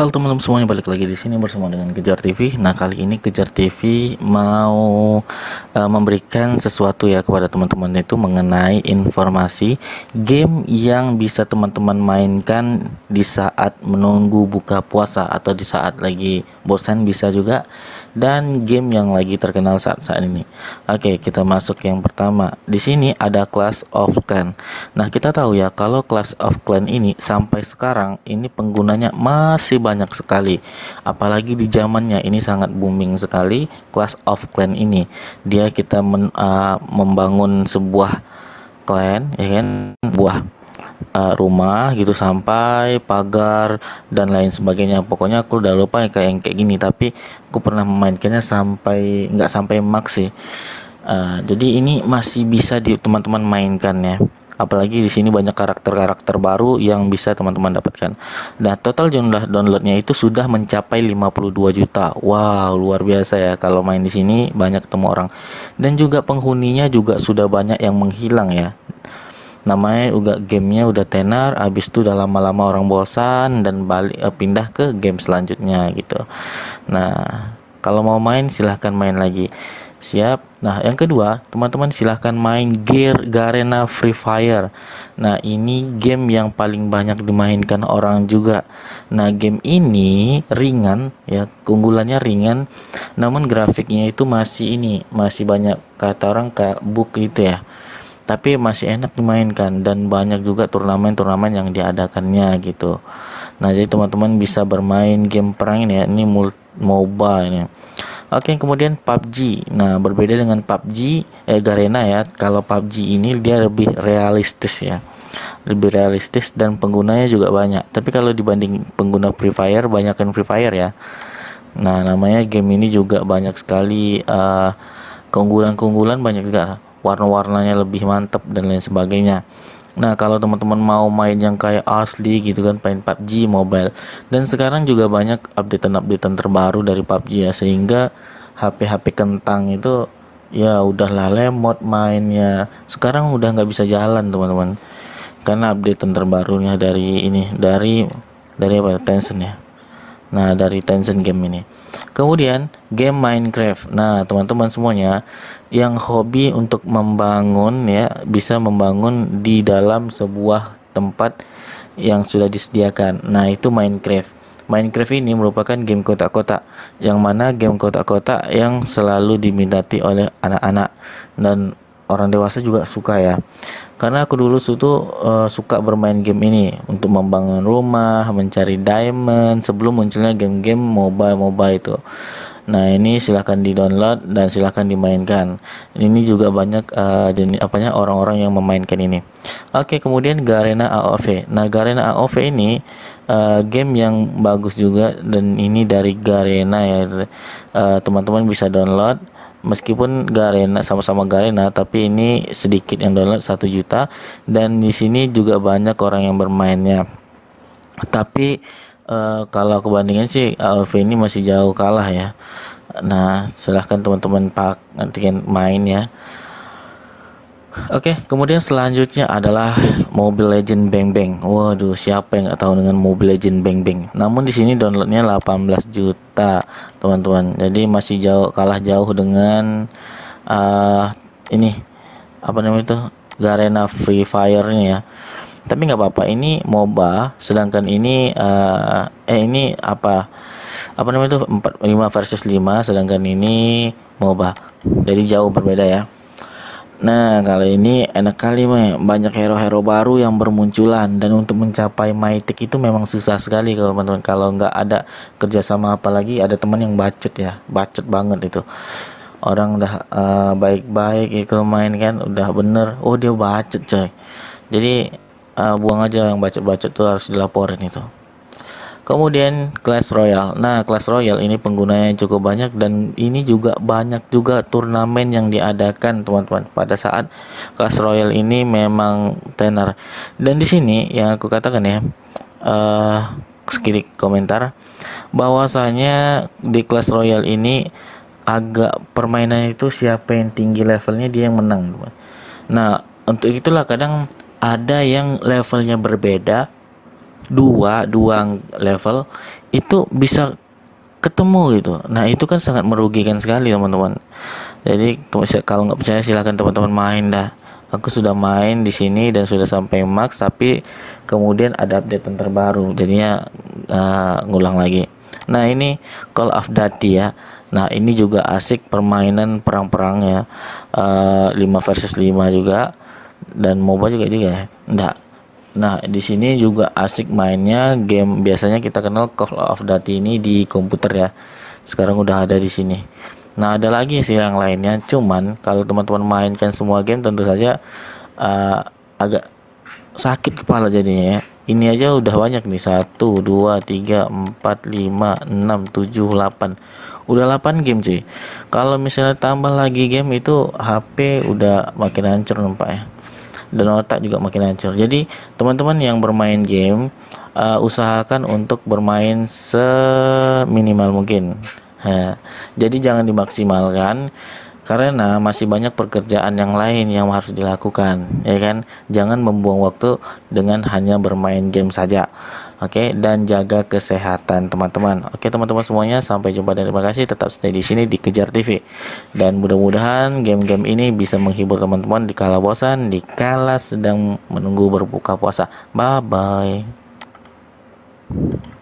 Halo teman-teman semuanya, balik lagi di sini bersama dengan Kejar TV. Nah, kali ini Kejar TV mau memberikan sesuatu ya kepada teman-teman, itu mengenai informasi game yang bisa teman-teman mainkan di saat menunggu buka puasa atau di saat lagi bosan bisa juga, dan game yang lagi terkenal saat ini. Oke, kita masuk yang pertama. Di sini ada Clash of Clans. Nah, kita tahu ya kalau Clash of Clans ini sampai sekarang ini penggunanya masih banyak sekali. Apalagi di zamannya ini sangat booming sekali Clash of Clans ini. Dia kita membangun sebuah clan, ya kan, buah rumah gitu sampai pagar dan lain sebagainya. Pokoknya aku udah lupa ya kayak gini, tapi aku pernah memainkannya sampai nggak sampai max sih. Jadi ini masih bisa di teman-teman mainkan ya. Apalagi di sini banyak karakter-karakter baru yang bisa teman-teman dapatkan. Nah, total jumlah downloadnya itu sudah mencapai 52 juta. Wow, luar biasa ya kalau main di sini banyak ketemu orang. Dan juga penghuninya juga sudah banyak yang menghilang ya. Namanya juga gamenya udah tenar, habis itu udah lama-lama orang bosan dan balik pindah ke game selanjutnya gitu. Nah, kalau mau main silahkan main lagi. Siap. Nah, yang kedua, teman-teman silahkan main Garena Free Fire. Nah, ini game yang paling banyak dimainkan orang juga. Nah, game ini ringan ya, keunggulannya ringan, namun grafiknya itu masih banyak kata orang kayak bug gitu ya. Tapi masih enak dimainkan dan banyak juga turnamen-turnamen yang diadakannya gitu. Nah, jadi teman-teman bisa bermain game perang ini ya, ini MOBA ini. Oke, kemudian PUBG. Nah, berbeda dengan PUBG Garena ya. Kalau PUBG ini dia lebih realistis ya. Lebih realistis dan penggunanya juga banyak. Tapi kalau dibanding pengguna Free Fire, banyakkan Free Fire ya. Nah, namanya game ini juga banyak sekali keunggulan-keunggulan, banyak juga. Warna-warnanya lebih mantap dan lain sebagainya. Nah, kalau teman-teman mau main yang kayak asli gitu kan, main PUBG Mobile. Dan sekarang juga banyak updatean terbaru dari PUBG ya, sehingga HP-HP kentang itu ya udahlah lemot mainnya. Sekarang udah nggak bisa jalan teman-teman, karena updatean terbarunya dari apa, Tencent ya. Nah, dari Tencent game ini. Kemudian game Minecraft. Nah, teman-teman semuanya yang hobi untuk membangun ya, bisa membangun di dalam sebuah tempat yang sudah disediakan. Nah, itu Minecraft. Minecraft ini merupakan game kotak-kotak, yang mana game kotak-kotak yang selalu diminati oleh anak-anak dan orang dewasa juga suka ya. Karena aku dulu suka bermain game ini untuk membangun rumah, mencari diamond sebelum munculnya game-game MOBA itu. Nah, ini silahkan di-download dan silahkan dimainkan. Ini juga banyak orang-orang yang memainkan ini. Oke, kemudian Garena AOV. Nah, Garena AOV ini game yang bagus juga, dan ini dari Garena ya. Teman-teman bisa download. Meskipun Garena sama-sama Garena, tapi ini sedikit yang download 1 juta, dan di sini juga banyak orang yang bermainnya. Tapi kalau kebandingan sih AOV ini masih jauh kalah ya. Nah, silahkan teman-teman nanti main ya. Oke, kemudian selanjutnya adalah Mobile Legend Bang Bang. Waduh, siapa yang nggak tahu dengan Mobile Legend Bang Bang? Namun di sini downloadnya 18 juta, teman-teman. Jadi masih kalah jauh dengan ini apa namanya itu, Garena Free Fire ini ya. Tapi nggak apa-apa, ini MOBA, sedangkan ini ini apa namanya itu, 5 versus 5, sedangkan ini MOBA. Jadi jauh berbeda ya. Nah, kali ini enak kali banyak hero-hero baru yang bermunculan, dan untuk mencapai mythic itu memang susah sekali kalau teman-teman, kalau nggak ada kerjasama, apalagi ada teman yang bacot ya, bacot banget itu. Orang udah baik-baik itu main kan, udah bener, oh dia bacot coy. Jadi buang aja yang bacot-bacot tuh, harus dilaporin itu. Kemudian Clash Royale. Nah, Clash Royale ini penggunanya cukup banyak, dan ini juga banyak juga turnamen yang diadakan teman-teman. Pada saat Clash Royale ini memang tenar. Dan di sini yang aku katakan ya, sedikit komentar bahwasanya di Clash Royale ini agak permainan itu siapa yang tinggi levelnya dia yang menang, teman. Nah, untuk itulah kadang ada yang levelnya berbeda dua level itu bisa ketemu gitu. Nah itu kan sangat merugikan sekali teman-teman. Jadi kalau nggak percaya silahkan teman-teman main dah. Aku sudah main di sini dan sudah sampai max, tapi kemudian ada update yang terbaru, jadinya ngulang lagi. Nah ini Call of Duty ya. Nah ini juga asik permainan perang-perangnya, 5 versus 5 juga, dan MOBA juga ya. Enggak. Nah, di sini juga asik mainnya game, biasanya kita kenal Call of Duty ini di komputer ya. Sekarang udah ada di sini. Nah, ada lagi sih yang lainnya. Cuman kalau teman-teman mainkan semua game tentu saja uh, agak sakit kepala jadinya ya. Ini aja udah banyak nih, 1 2 3 4 5 6 7 8. Udah 8 game sih. Kalau misalnya tambah lagi game itu HP udah makin hancur nampak ya, dan otak juga makin hancur. Jadi teman-teman yang bermain game, usahakan untuk bermain seminimal mungkin. Jadi jangan dimaksimalkan karena masih banyak pekerjaan yang lain yang harus dilakukan, ya kan? Jangan membuang waktu dengan hanya bermain game saja. Oke, dan jaga kesehatan teman-teman. Oke, teman-teman semuanya, sampai jumpa dan terima kasih. Tetap stay di sini di Kejar TV. Dan mudah-mudahan game-game ini bisa menghibur teman-teman di kala bosan, di kala sedang menunggu berbuka puasa. Bye bye.